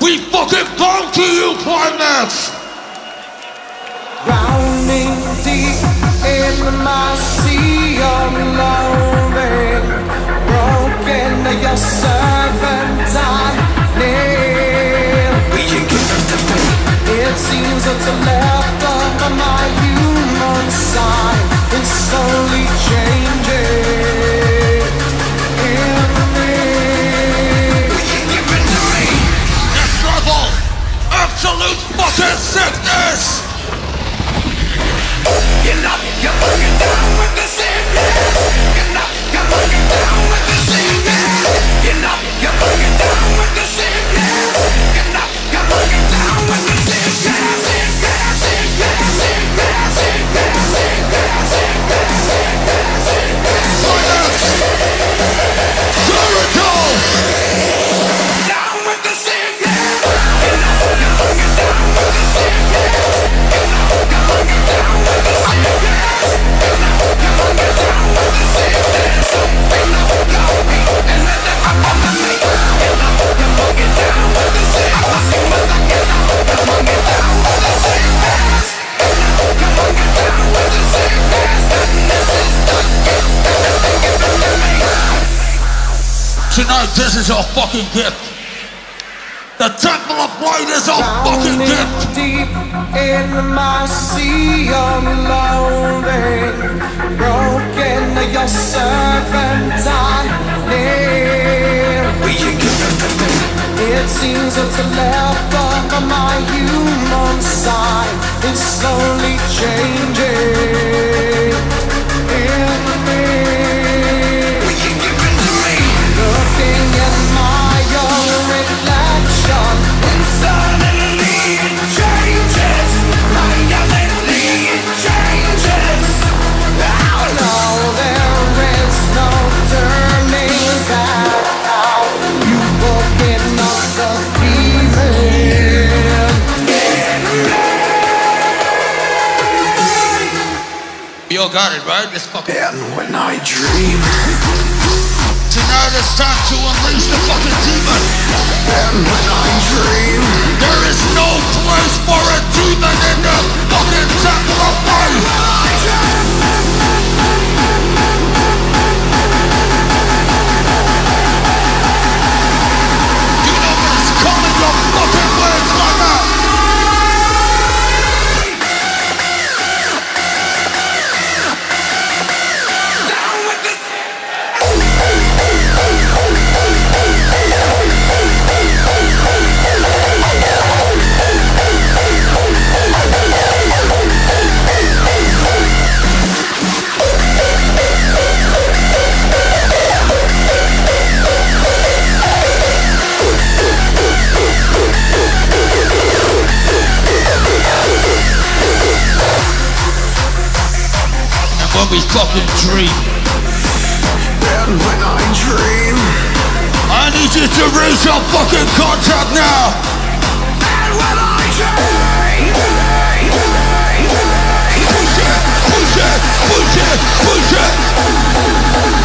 We fucking bound to you, Qlimax! Drowning deep in my sea of loving, broken your servant I kneel. It seems that the left of my human side is slowly changing in me. Giving to me next level, absolute fucking sickness! You're looking down with the sickness. You're looking down with the sickness. You're looking down with the sickness. You're looking down with the sickness. Sickness, sickness, sickness, sickness, sickness, sickness, sickness, sickness. Jericho! Down with the sickness. You're looking down with the sickness. You're looking down with the sickness. You're looking down with the sickness. Feel the glory and let the pop on me. You're looking down with the sickness. You're looking down with the sickness. You're looking down with the sickness. This is the gift that they're giving to me. Tonight, this is our fucking gift. The Temple of Light is our fucking gift. Deep in my sea of loathing, broken your servant I kneel. It seems that the left of my human side is slowly changing in me. Looking at my own reflection, and suddenly it changes. Violently it changes. Oh no, there is no turning back now. You open up the demon in me. You all got it, right? This fucking... And when I dream, Tonight it's time to unleash the fucking demon. and when I dream, There is no place for a demon in the fucking Temple of Light. You know when it's coming your fucking way, Qlimax. down with the And when we fucking dream, and when I dream, I need you to raise your fucking contact now. and when I dream, Push it, push it, push it, push it.